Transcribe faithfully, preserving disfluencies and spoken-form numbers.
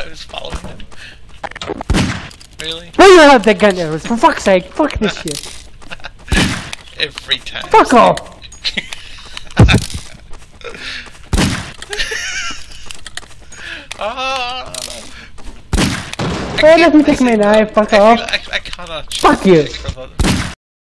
I was following him. Really? Why you have that gun arrows? For fuck's sake, fuck this shit. Every time. Fuck off! Oh, Hey, let me take my knife, fuck I, off. I, I cannot. Fuck you. From